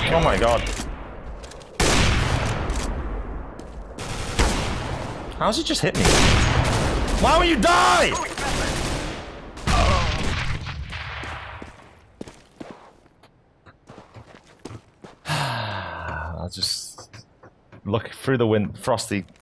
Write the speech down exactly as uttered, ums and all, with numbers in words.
Oh my god. How's it just hit me? Why won't you die? I'll just look through the wind, frosty